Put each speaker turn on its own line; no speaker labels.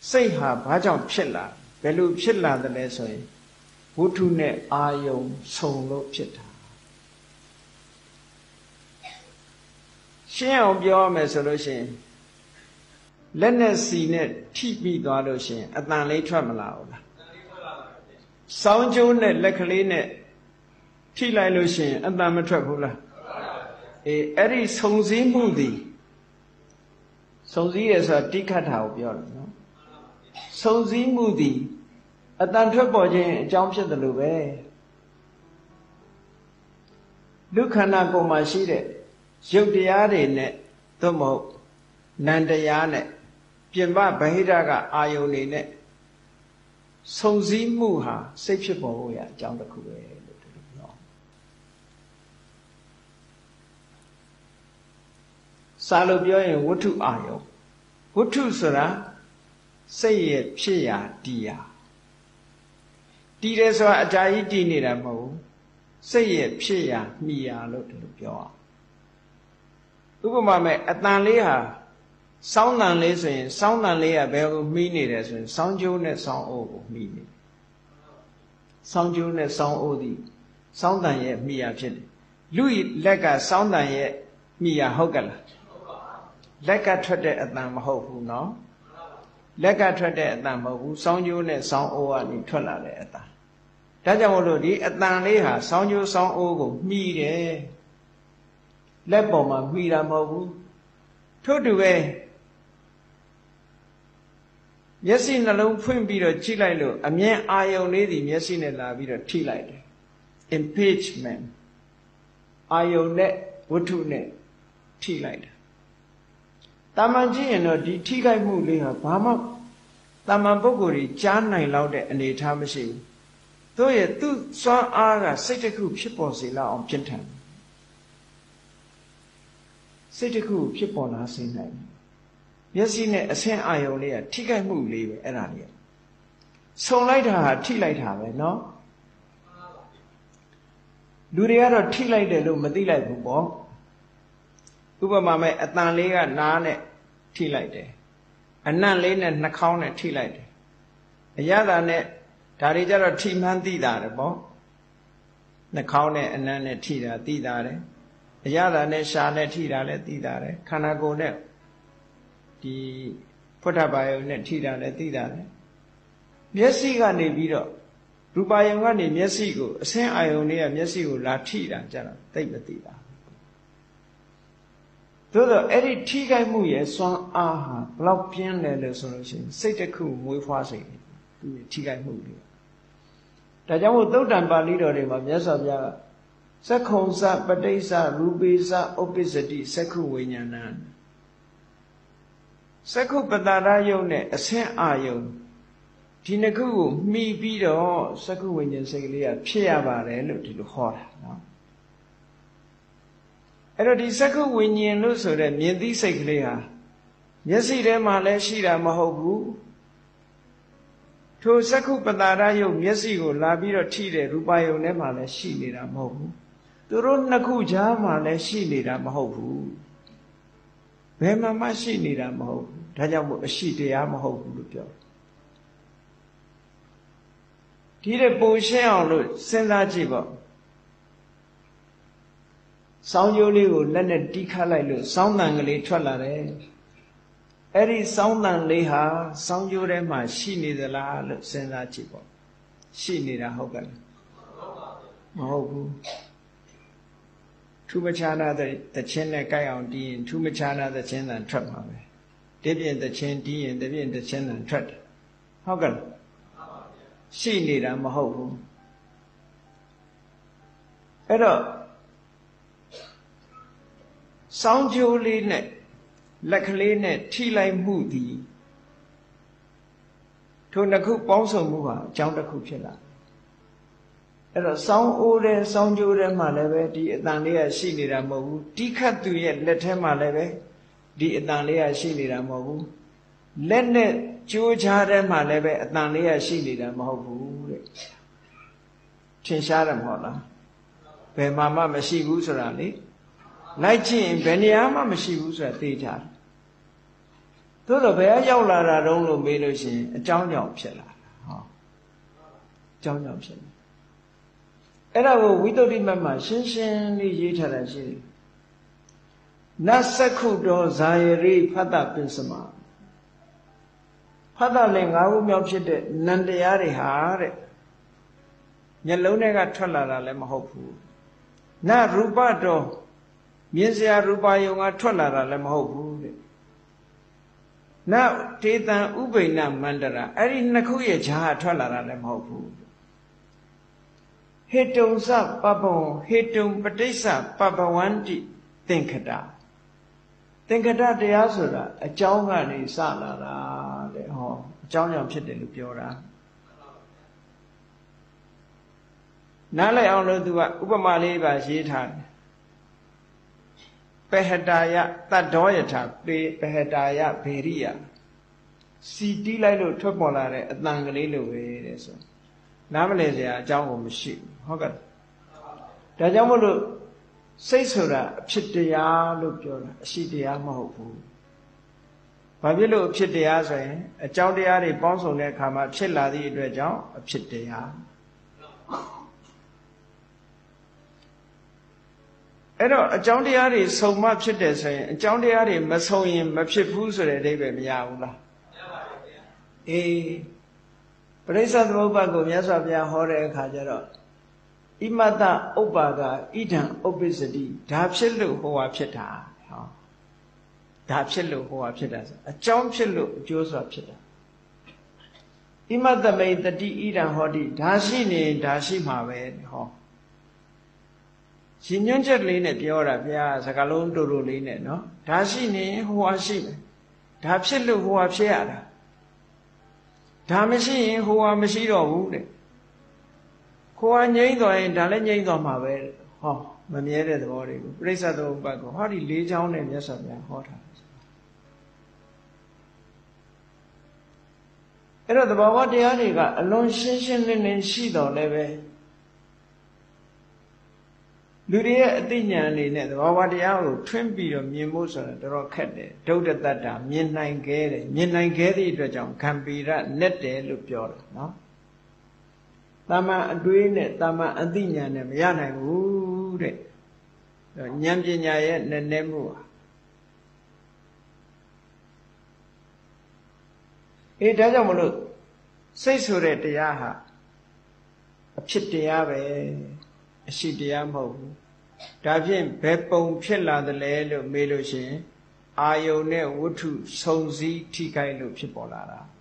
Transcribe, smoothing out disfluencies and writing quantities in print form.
စိတ်ဟာဘာကြောင့်ဖြစ်လာဘယ်လိုဖြစ်လာတယ်လဲဆိုရင်ဝတ္ထုနဲ့အာယုံဆုံလို့ဖြစ်တာရှင်းအောင်ပြောရမယ်ဆိုလို့ရှိရင်လက်နဲ့စီနဲ့ထိပြီးသွားလို့ရှိရင်အတန်လေးထွက်မလာဘူးလားစောင်းကျိုးနဲ့လက်ကလေးနဲ့ထိလိုက်လို့ရှိရင်အတန်မထွက်ဘူးလားအဲ့ဒီဆုံစည်းမှုသည်ဆုံစည်းရဆိုတာတိခတ်တာကိုပြောတယ်နော်ဆုံစည်းမှုသည်အတန်ထွက်ပေါ်ခြင်းအကြောင်းဖြစ်တယ်လို့ပဲလူခန္ဓာကိုယ်မှာရှိတဲ့ရုပ်တရားတွေနဲ့သို့မဟုတ်နံတရားနဲ့ပြင်ပဗဟိတကအာယုန်တွေနဲ့ဆုံစည်းမှုဟာစိတ်ဖြစ်ပေါ်ဖို့ရအကြောင်းတစ်ခုပဲလို့ဒီလိုပြောစာလို့ပြောရင်ဝတ္ထုအာယုန်ဝတ္ထုဆိုတာစိတ်ရဲ့ဖြစ်ရာတည်ရာတည်တယ်ဆိုတာအကြာကြီးတည်နေတာမဟုတ်ဘူးစိတ်ရဲ့ဖြစ်ရာမှီရာလို့ဒီလိုပြောအောင်ဥပမာမဲ့အတန်လေးဟာစောင်းတန်လေးဆိုရင်စောင်းတန်လေးကဘယ်ကိုမှီးနေတယ်ဆိုရင်စောင်းကျိုးနဲ့စောင်းအိုးကိုမှီးနေတယ်စောင်းကျိုးနဲ့စောင်းအိုးသည်စောင်းတန်ရဲ့မှီရာဖြစ်တယ်လူလက်ကစောင်းတန်ရဲ့မှီရာဟုတ်ကလားလက်ကထွက်တဲ့အတန်မဟုတ်ဘူးနော်လက်ကထွက်တဲ့အတန်မဟုတ်ဘူးစောင်းကျိုးနဲ့စောင်းအိုးကနေထွက်လာတဲ့အတန်ဒါကြောင့်မို့လို့ဒီအတန်လေးဟာစောင်းကျိုးစောင်းအိုးကိုမှီတယ်လက်ပေါ်မှာမှီတာမဟုတ်ဘူးထို့တူပဲမျက်စိနှလုံးဖွင့်ပြီးတော့ကြည့်လိုက်လို့အမြင်အာယုန်လေးဒီမျက်စိနဲ့လာပြီးတော့ထိလိုက်တယ် impingement အာယုန်နဲ့ဝတ္ထုနဲ့ထိလိုက်တယ်တာမန်ကြည့်ရင်တော့ဒီထိခိုက်မှုလေးဟာဘာမှတာမန်ပုဂ္ဂိုလ်ကြီးကြားနိုင်လောက်တဲ့အနေအထားမရှိဘူးတို့ရဲ့သူ့စွမ်းအားကစိတ်တစ်ခုဖြစ်ပေါ်စေလောက်အောင်ပြင်းထန်စိတ်တစ်ခုဖြစ်ပေါ်လာစေနိုင်မျက်စိနဲ့အဆင်းအာယုံလေးကထိခိုက်မှုလေးပဲအဲ့ဒါလေးဆုံလိုက်တာဟာထိလိုက်တာပဲเนาะလူတွေကတော့ထိလိုက်တယ်လို့မသိလိုက်ဘူးပေါ့ဥပမာမဲ့အတန်လေးကနားနဲ့ထိလိုက်တယ်အနံ့လေးနဲ့နှာခေါင်းနဲ့ထိလိုက်တယ်အရသာနဲ့ဒါတွေကြတော့ထိမှန်းသိတာတယ်ပေါ့နှာခေါင်းနဲ့အနံ့နဲ့ထိတာသိတာတယ်အရသာနဲ့ရှာနဲ့ထိတာလည်းသိတာတယ်ခန္ဓာကိုယ်နဲ့ဒီဖွတ်ထဘာယုံနဲ့ထိတာလည်းသိတာတယ်မျက်စိကနေပြီးတော့ရူပါယုံကနေမျက်စိကိုအဆင်းအာယုံလေးကမျက်စိကိုလာထိတာကြတော့သိမသိတာသို့တော့အဲ့ဒီထိခိုက်မှုရဲ့စွမ်းအားဟာဘလောက်ပြင်းတယ်လို့ဆိုလို့ရှိရင်စိတ်တစ်ခုမွေးဖွားစေတယ်သူထိခိုက်မှုတွေဒါကြောင့်မို့သုတ်တံပါဠိတော်တွေမှာမြတ်စွာဘုရားကသက္ခုံစပဋိစ္စရူပိစဥပ္ပစ္စတိသက္ခုဝိညာဏံသက္ခုပတ္တရယုတ်နဲ့အဆင်းအာယုတ်ဒီနှစ်ခုကိုမှီပြီးတော့သက္ခုဝိညာဉ်စိတ်ကလေးကဖြစ်ရပါတယ်လို့ဒီလိုဟောတာနော်အဲ့တော့ဒီသက္ခုဝိညာဉ်လို့ဆိုတဲ့မြင်သိစိတ်ကလေးဟာမျက်စိထဲမှာလည်းရှိတာမဟုတ်ဘူးထိုသက္ခုပတ္တရယုတ်မျက်စိကိုလာပြီးတော့ထိတဲ့ရူပယုံထဲမှာလည်းရှိနေတာမဟုတ်ဘူးသူတို့နှစ်ခုကြားမှာလည်းရှိနေတာမဟုတ်ဘူးဘယ်မှာမှရှိနေတာမဟုတ်ဘူးဒါကြောင့်မို့အရှိတရားမဟုတ်ဘူးလို့ပြောဒီတဲ့ပုံရှင်းအောင်လို့စဉ်းစားကြည့်ပေါ့စောင်းကျိုးလေးကိုလက်နဲ့တီးခတ်လိုက်လို့စောင်းတန်ကလေးထွက်လာတယ်အဲ့ဒီစောင်းတန်လေးဟာစောင်းကျိုးထဲမှာရှိနေသလားလို့စဉ်းစားကြည့်ပေါ့ရှိနေတာဟုတ်ကဲ့မဟုတ်ဘူးထူးမခြားတဲ့တခြင်းနဲ့ကြိုက်အောင်တီးရင်ထူးမခြားတဲ့တခြင်းတန်ထွက်မှာပဲတပြင်းတခြင်းတီးရင်တပြင်းတခြင်းတန်ထွက်တယ်ဟုတ်ကဲ့ရှိနေတာမဟုတ်ဘူးအဲ့တော့စောင်းကျိုးလေးနဲ့လက်ကလေးနဲ့ထိလိုက်မှုသည်ထိုနှစ်ခုပေါင်းစုံမှုဟာအကြောင်းတစ်ခုဖြစ်လာအဲ့တော့စောင်းအိုးတဲ့စောင်းကျိုးတဲ့မှာလည်းပဲဒီအတန်လေးကရှိနေတာမဟုတ်ဘူးတိခတ်သူရဲ့လက်ထဲမှာလည်းပဲဒီအတန်လေးကရှိနေတာမဟုတ်ဘူးလက်နဲ့ကြိုးချတဲ့မှာလည်းပဲအတန်လေးကရှိနေတာမဟုတ်ဘူးတဲ့ထင်ရှားတယ်မဟုတ်လားဘယ်မှာမှမရှိဘူးဆိုတာလေလိုက်ကြည့်ရင်ဘယ်နေရာမှမရှိဘူးဆိုတာသိကြတယ်သို့တော့ဘယ်ကရောက်လာတာတုံးလို့မေးလို့ရှိရင်အကြောင်းကြောင့်ဖြစ်လာတာဟောအကြောင်းကြောင့်ဖြစ်လာအဲ့ဒါကိုဝိသုဒ္ဓိမတ်မှာရှင်းရှင်းလေးရေးထားတာရှိတယ်နတ်စက္ခုတော်ဇာယရိဖတ်တပစ္စမဖတ်တလည်း၅ခုမြောက်ဖြစ်တဲ့နန္တရားတွေဟာတဲ့မျက်လုံးတွေကထွက်လာတာလည်းမဟုတ်ဘူးနရူပတော်မြင်စရာရူပယုံကထွက်လာတာလည်းမဟုတ်ဘူးတဲ့နတေတံဥပိ္ပနမန္တရာအဲ့ဒီနှစ်ခုရဲ့ဈာထွက်လာတာလည်းမဟုတ်ဘူးဟေတုံစပပဝံဟေတုံပဋိစ္စပပဝန္တိသင်္ခတသင်္ခတတရားဆိုတာအကြောင်းကနေစလာတာတဲ့ဟောအကြောင်းကြောင့်ဖြစ်တယ်လို့ပြောတာနားလည်အောင်လို့သူကဥပမာလေးပါရေးထားတယ်ပဟတာယတတ္တောယထာပေပဟတာယဘေရိယစီတီးလိုက်လို့ထွက်ပေါ်လာတဲ့အတန်ကလေးလိုပဲတဲ့ဆိုနားမလည်စရာအကြောင်းကိုမရှိဘူးဟုတ်ကဲ့ဒါကြောင့်မို့လို့စိတ်ဆိုတာအဖြစ်တရားလို့ပြောတာအရှိတရားမဟုတ်ဘူးဘာဖြစ်လို့အဖြစ်တရားဆိုရင်အကြောင်းတရားတွေပေါင်းစုံတဲ့အခါမှာဖြစ်လာသည့်အတွက်ကြောင့်အဖြစ်တရားအဲ့တော့အကြောင်းတရားတွေစုံမှဖြစ်တယ်ဆိုရင်အကြောင်းတရားတွေမစုံရင်မဖြစ်ဘူးဆိုတဲ့အဓိပ္ပာယ်မရဘူးလားမရပါဘူးဗျာအေးပရိစ္ဆေသမုပ္ပါကိုမြတ်စွာဘုရားဟောတဲ့အခါကျတော့ဣမတဥပ္ပါကဣဒံဥပ္ပစ္စတိဒါဖြစ်လို့ဟောတာဖြစ်တာဟောဒါဖြစ်လို့ဟောတာဖြစ်တာဆိုအကြောင်းဖြစ်လို့အကျိုးဆိုတာဖြစ်တာဣမတမိတတိဣဒံဟောတိဒါရှိနေဒါရှိမှာပဲဟောရှင်ညွန့်ချက်လေးနဲ့ပြောတာဗျာစကားလုံးတူတူလေးနဲ့နော်ဒါရှိနေဟိုဟာရှိမယ်ဒါဖြစ်လို့ဟိုဟာဖြစ်ရတာဒါမရှိရင်ဟိုဟာမရှိတော့ဘူးတဲ့ခိုးဟာငြိမ့်သွားရင်ဒါလည်းငြိမ့်သွားမှာပဲဟောမမြဲတဲ့သဘောတွေကိုပြိဿသမုပ္ပါကိုဟောဒီ၄ချောင်းနဲ့မြတ်စွာဘုရားဟောထားတယ်အဲ့တော့သဘာဝတရားတွေကအလွန်ရှင်းရှင်းလင်းလင်းရှိတော်လည်းပဲလူတွေရဲ့အသိဉာဏ်အနေနဲ့သဘာဝတရားကိုထွင်းပြီးတော့မြင်ဖို့ဆိုတာတော်တော်ခက်တယ်ဒုဒ္ဒတတ္တာမြင်နိုင်ခဲ့တယ်မြင်နိုင်ခဲ့သည့်အတွက်ကြောင့်ခံပီရနဲ့တယ်လို့ပြောတာနော်တာမန်အတွေးနဲ့တာမန်အသိဉာဏ်နဲ့မရနိုင်ဘူးတဲ့ဉာဏ်ပညာရဲ့နည်းနည်းမှုဟာဒါကြောင့်မလို့စိတ်ဆိုတဲ့တရားဟာအဖြစ်တရားပဲအရှိတရားမဟုတ်ဘူးဒါဖြင့်ဘယ်ပုံဖြစ်လာသလဲလို့မေးလို့ရှိရင်အာယုန်နဲ့ဝတ္ထုစုံစည်းထိခိုက်လို့ဖြစ်ပေါ်လာတာ